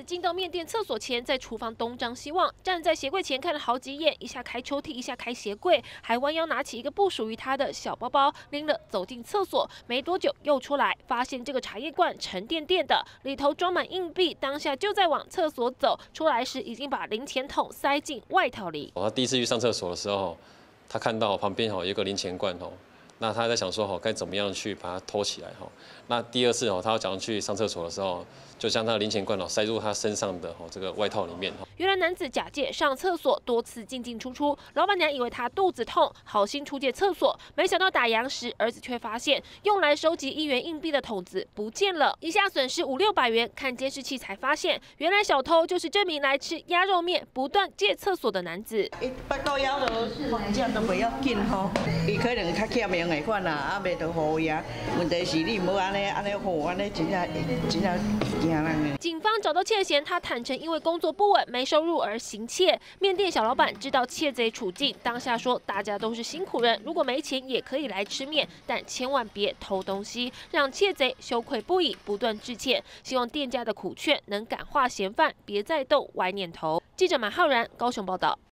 子进到面店厕所前，在厨房东张西望，站在鞋柜前看了好几眼，一下开抽屉，一下开鞋柜，还弯腰拿起一个不属于他的小包包，拎了走进厕所。没多久又出来，发现这个茶叶罐沉甸甸的，里头装满硬币，当下就在往厕所走，出来时已经把零钱筒塞进外套里。 他第一次去上厕所的时候，他看到旁边有一个零钱罐那他在想说该怎么样去把它偷起来那第二次他要早上去上厕所的时候，就将他的零钱罐塞入他身上的这个外套里面原来男子假借上厕所多次进进出出，老板娘以为他肚子痛，好心出借厕所，没想到打烊时，儿子却发现用来收集1元硬币的筒子不见了，一下损失500-600元。看监视器才发现，原来小偷就是这名来吃鸭肉面不断借厕所的男子。 巴肚枵就这都不要紧伊可能较欠命的款啊，袂得好伊啊。问题是你无安尼好，安尼真正惊人。 警方找到窃嫌，他坦承因为工作不稳、没收入而行窃。面店小老板知道窃贼处境，当下说：“大家都是辛苦人，如果没钱也可以来吃面，但千万别偷东西。”让窃贼羞愧不已，不断致歉，希望店家的苦劝能感化嫌犯，别再动歪念头。记者马浩然高雄报道。